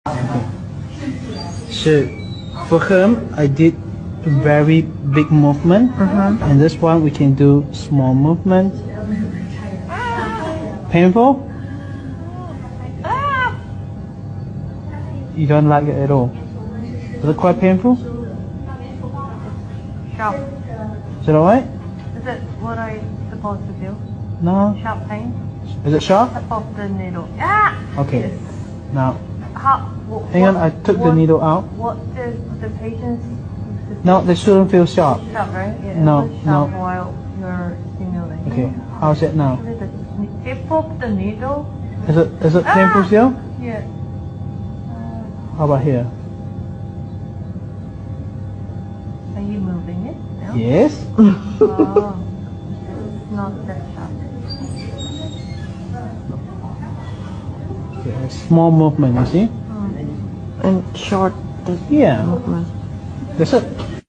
Okay. So for him, I did very big movement, and this one we can do small movement. Painful? You don't like it at all? Is it quite painful? Sharp. Is it alright? Is it what I'm supposed to do? No. Sharp pain? Is it sharp? Tip of the needle. Ah! Okay. Yes. Now, Hang on, I took the needle out. What does the patients... No, they shouldn't feel sharp. Sharp, right? Yeah, No, sharp no. while you're stimulating. Okay, how's it now? The tip of the needle. Is it painful still? Yeah. How about here? Are you moving it now? Yes. Oh, it's not that sharp. Okay, a small movement, you see? And short Yeah. movement. That's it.